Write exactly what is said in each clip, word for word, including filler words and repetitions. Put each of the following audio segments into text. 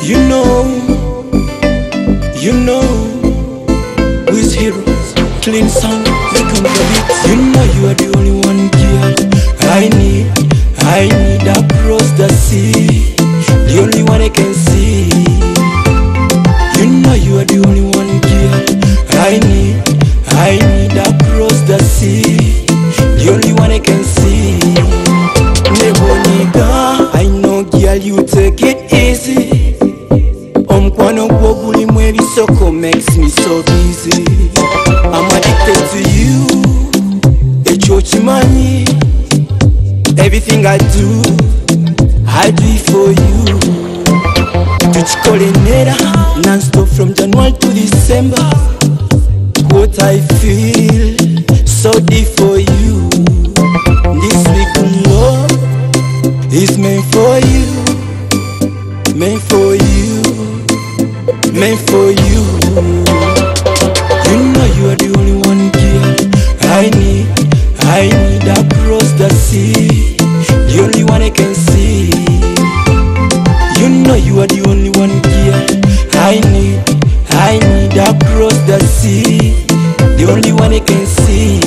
You know, you know, with heroes, clean sound, make them love it. You know you are the only one girl I need, I need across the sea, the only one I can see. You know you are the only one girl I need, I need across the sea, the only one I can see. Never nigga, I know girl you take it easy. Omkwano gwo gulimu ebisoko makes me so busy. I'm addicted to you, ekyo kimanyi. Everything I do, I do it for you. Tuchikole nera, non-stop from January to December. What I feel, so deep for you. This week love is meant for you, meant for you, meant for you. You know you are the only one girl I need, I need across the sea, the only one I can see. You know you are the only one girl I need, I need across the sea, the only one I can see.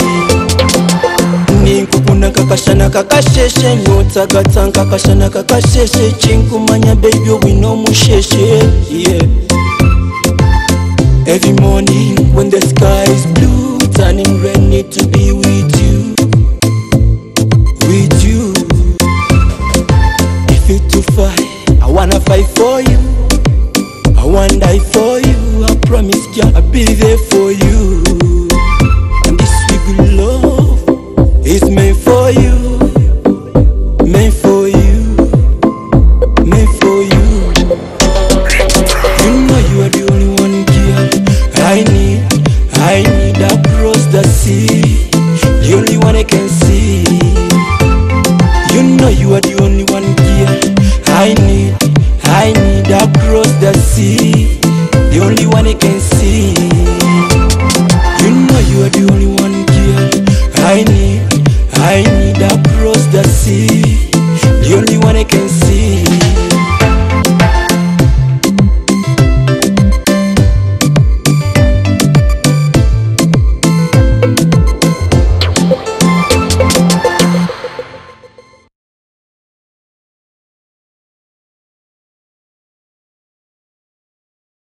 Ninkukuna kakashana kakasheshe, nyota gata kakashana kakasheshe, chinkumanya baby wino musheshe, yeah. Every morning when the sky is blue, turning red, need to be with you, with you. If you to fight, I wanna fight for you, I wanna die for you. I promise girl I'll be there for you. And this big love is meant for you.